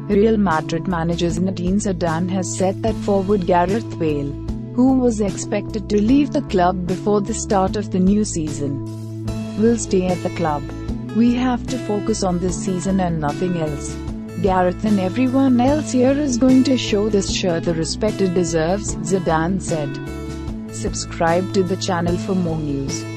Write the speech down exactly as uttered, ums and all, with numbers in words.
Real Madrid manager Zinedine Zidane has said that forward Gareth Bale, who was expected to leave the club before the start of the new season, will stay at the club. "We have to focus on this season and nothing else. Gareth and everyone else here is going to show this shirt the respect it deserves," Zidane said. Subscribe to the channel for more news.